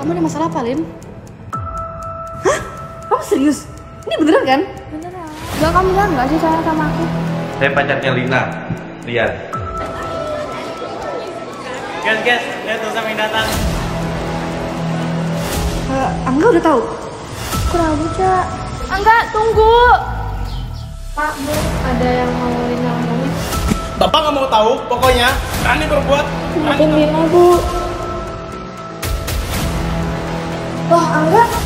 Kamu ada masalah apa, Lin? Hah? Kamu serius? Ini beneran kan? Beneran. Enggak, kamu beneran nggak sih sayang sama aku? Saya pacarnya Lina. Lihat. Guys, lihat tuh siapa yang datang. Angga udah tahu? Kurang Cak. Angga, tunggu. Pak, Bu, ada yang mau Lina ngomongin. Bapak nggak mau tahu, pokoknya Rani berbuat. Maafin Lina, Bu. Wah, Angga,